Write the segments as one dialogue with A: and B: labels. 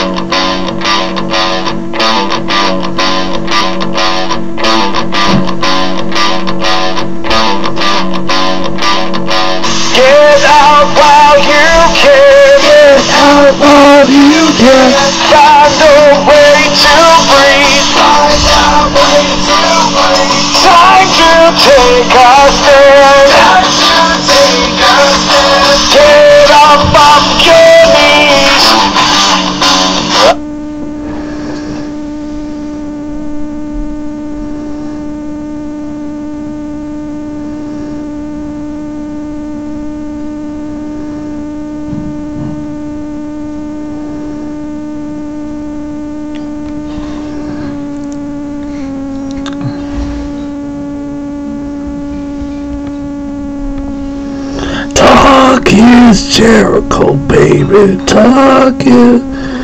A: Get out while you can. Get out while you can. Find a way to breathe. Find a way to breathe. Time to take a stand. Time to take a stand. Get up off your knees.
B: Talk is Jericho, baby. Talk is.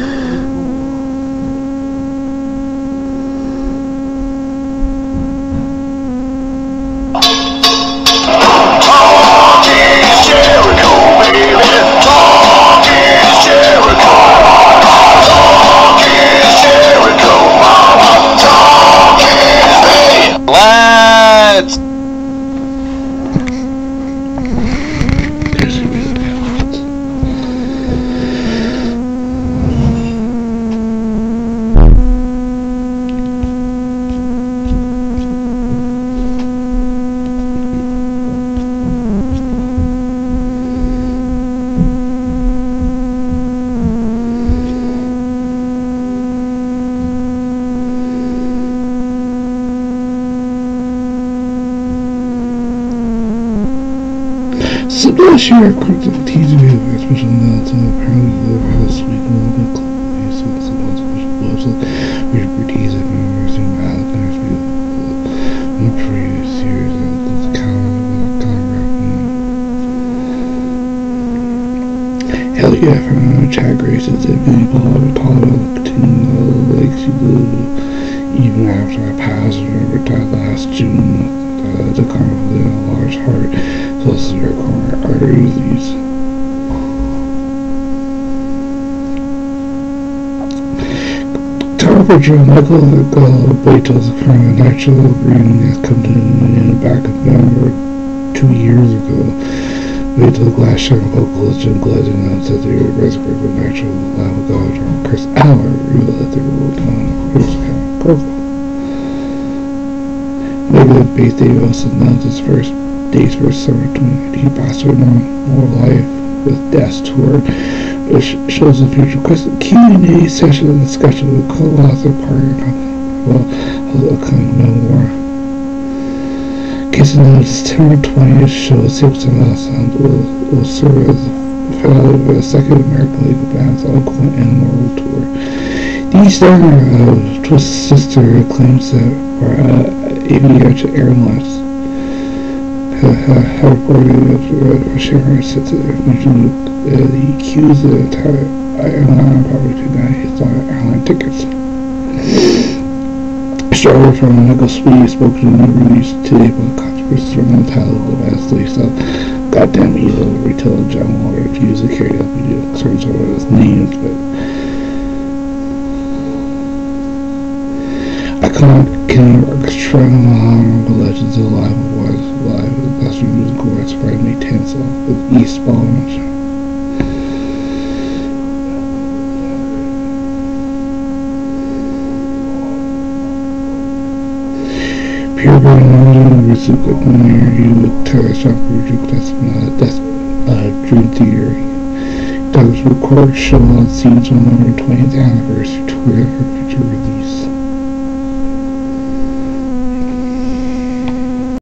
B: So last year, I quick to tease me of special announcement. Apparently, the last week, a little bit close. So it's a bunch of blows. Which were teasing me, resume Alec, and I feel the previous years. And the hell yeah, from Chad Grace's that many Apollo continuing like she did even after I passed. Remember that last June, the carnival in a large heart. So this is very coronary artery disease. Tower Joe Michael Beatles from the natural breathing has come to in the back of November 2 years ago. Beatles glass shine vocalist Jim Gledden announced that they were resurrected with natural lavagologist Chris Aller revealed that they were working on a Chris profile. Maybe the Bass Day also announced its first days for summer 2019 Boston More Life with Death Tour, which shows the future Q&A session and discussion with co-author partner of the upcoming memoir. Case announced September 20th show 6% will serve as the finale of the second American League of Bands ongoing and world tour. The Starter of Twisted Sister claims that Aviation Airlines have reported Sharon said to their region the accused the entire airline probably to deny his airline tickets. Starter from Michael Speed spoke to the release today about controversy from the title of the last day. So, goddamn evil retailer John Walker refused to carry out video concerns over his names, but iconic Kenny Orchestra and the Legends of Live was live with Western Music Awards Friday, May 10th with Eastbound. Pure Burning received a good interview with Taylor Swift that's Dream Theater. Douglas recorded show on Scene's 120th anniversary tour for future release.